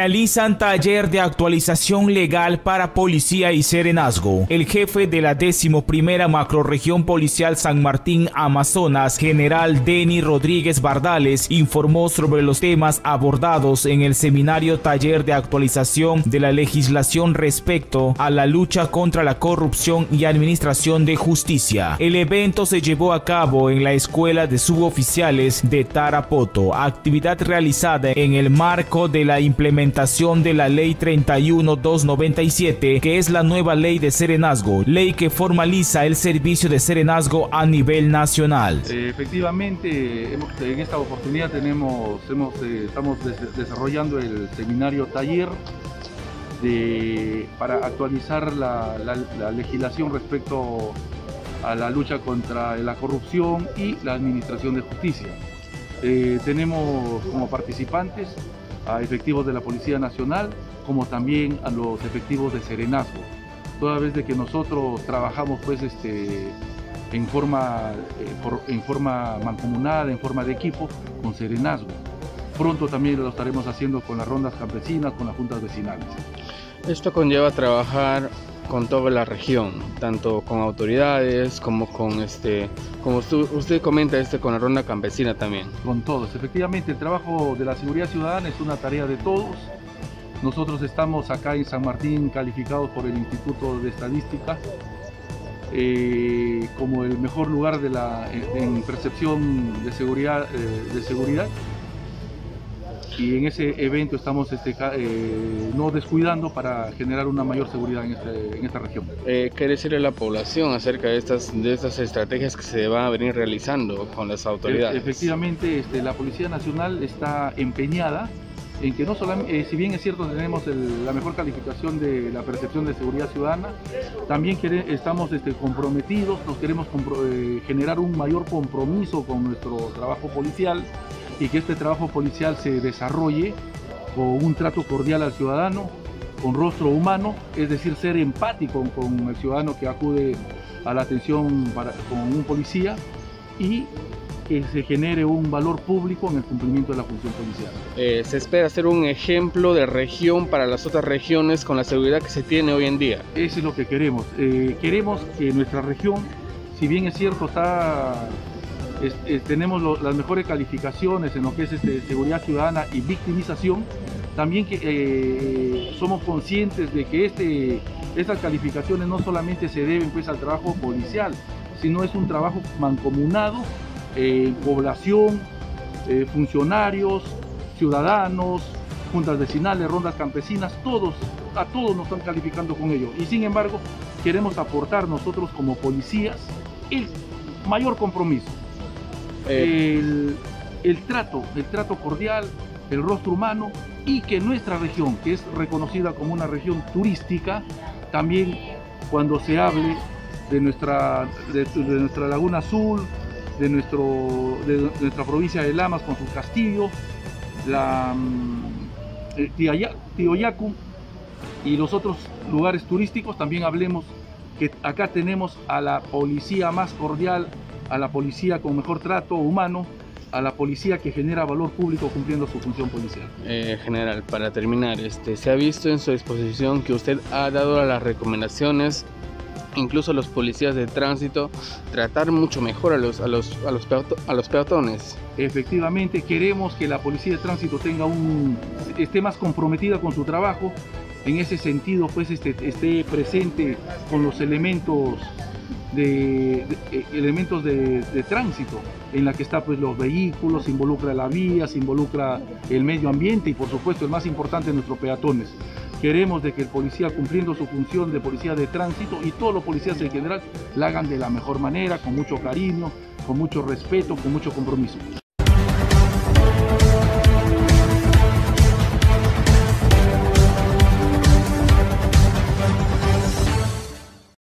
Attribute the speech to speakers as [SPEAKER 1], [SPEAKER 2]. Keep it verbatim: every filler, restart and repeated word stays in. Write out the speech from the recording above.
[SPEAKER 1] Realizan taller de actualización legal para policía y serenazgo. El jefe de la decimoprimera macrorregión policial San Martín Amazonas, general Denny Rodríguez Bardales, informó sobre los temas abordados en el seminario taller de actualización de la legislación respecto a la lucha contra la corrupción y administración de justicia. El evento se llevó a cabo en la Escuela de Suboficiales de Tarapoto, actividad realizada en el marco de la implementación implementación de la Ley treinta y uno mil doscientos noventa y siete, que es la nueva ley de serenazgo, ley que formaliza el servicio de serenazgo a nivel nacional.
[SPEAKER 2] Eh, efectivamente, hemos, en esta oportunidad tenemos, hemos, eh, estamos des desarrollando el seminario taller de, para actualizar la, la, la legislación respecto a la lucha contra la corrupción y la administración de justicia. Eh, tenemos como participantes a efectivos de la Policía Nacional, como también a los efectivos de serenazgo, toda vez de que nosotros trabajamos pues este en forma eh, por, en forma mancomunada, en forma de equipo con serenazgo. Pronto también lo estaremos haciendo con las rondas campesinas, con las juntas vecinales.
[SPEAKER 3] Esto conlleva trabajar con toda la región, tanto con autoridades como con este, como usted, usted comenta este con la ronda campesina también.
[SPEAKER 2] Con todos, efectivamente el trabajo de la seguridad ciudadana es una tarea de todos. Nosotros estamos acá en San Martín calificados por el Instituto de Estadística eh, como el mejor lugar de la, en percepción de seguridad, eh, de seguridad. Y en ese evento estamos este, eh, no descuidando para generar una mayor seguridad en, este, en esta región.
[SPEAKER 3] Eh, ¿Qué decirle a la población acerca de estas, de estas estrategias que se van a venir realizando con las autoridades?
[SPEAKER 2] Efectivamente, este, la Policía Nacional está empeñada en que no solamente, eh, si bien es cierto tenemos el, la mejor calificación de la percepción de seguridad ciudadana, también quere, estamos este, comprometidos, nos queremos compro, eh, generar un mayor compromiso con nuestro trabajo policial, y que este trabajo policial se desarrolle con un trato cordial al ciudadano, con rostro humano, es decir, ser empático con el ciudadano que acude a la atención para, con un policía, y que se genere un valor público en el cumplimiento de la función policial.
[SPEAKER 3] Eh, se espera ser un ejemplo de región para las otras regiones con la seguridad que se tiene hoy en día.
[SPEAKER 2] Eso es lo que queremos. Eh, queremos que nuestra región, si bien es cierto, está... Es, es, tenemos lo, las mejores calificaciones en lo que es este, seguridad ciudadana y victimización, también que eh, somos conscientes de que este, estas calificaciones no solamente se deben pues, al trabajo policial, sino es un trabajo mancomunado, eh, población, eh, funcionarios, ciudadanos, juntas vecinales, rondas campesinas, todos, a todos nos están calificando con ello. Y sin embargo, queremos aportar nosotros como policías el mayor compromiso. El, el trato, el trato cordial, el rostro humano, y que nuestra región, que es reconocida como una región turística, también cuando se hable de nuestra, de, de nuestra Laguna Azul, de, nuestro, de, de nuestra provincia de Lamas con sus castillos, la eh, Tioyacu y los otros lugares turísticos, también hablemos que acá tenemos a la policía más cordial, a la policía con mejor trato humano, a la policía que genera valor público cumpliendo su función policial.
[SPEAKER 3] Eh, general, para terminar, este, se ha visto en su exposición que usted ha dado las recomendaciones, incluso a los policías de tránsito, tratar mucho mejor a los, a los, a los, peato, a los peatones.
[SPEAKER 2] Efectivamente, queremos que la policía de tránsito tenga un, esté más comprometida con su trabajo. En ese sentido, pues esté, esté presente con los elementos de, de elementos de, de tránsito, en la que está pues los vehículos, se involucra la vía, se involucra el medio ambiente y por supuesto el más importante, nuestros peatones. Queremos de que el policía, cumpliendo su función de policía de tránsito, y todos los policías en general, la hagan de la mejor manera, con mucho cariño, con mucho respeto, con mucho compromiso.